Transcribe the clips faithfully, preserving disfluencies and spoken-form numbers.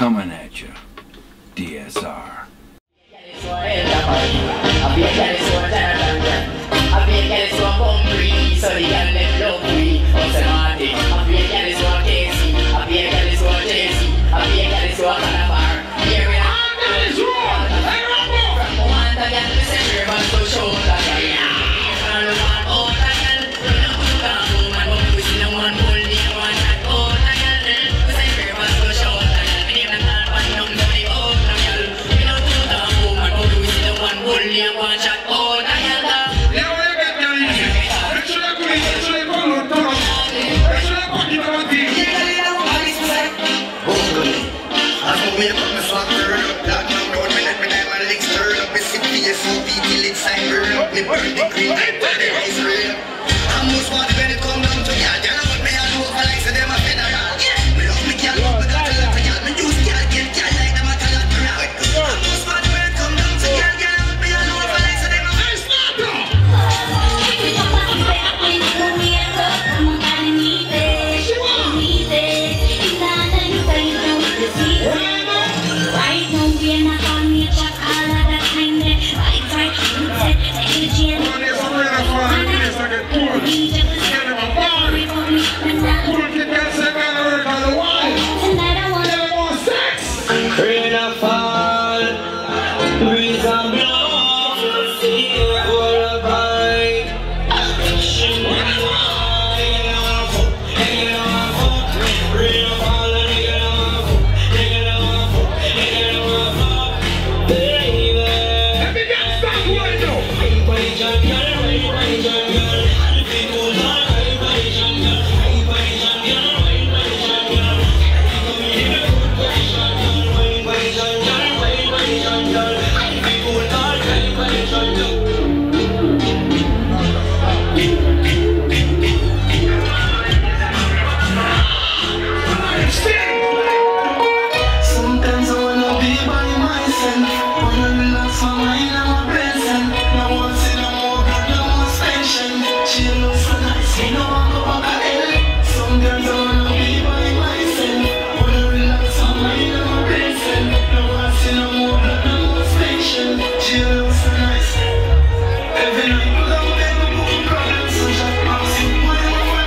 Coming at you, D S R. Me burn the green, it's real. I'm most wanted when it come down to y'all. Y'all know what me all over like so them a federal. Me love me girl, but me got a lot of y'all. Me use y'all, get y'all like them a collateral. I'm most wanted when it come down to y'all. Y'all know what me all over like so them a federal.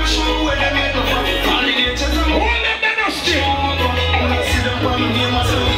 Give myself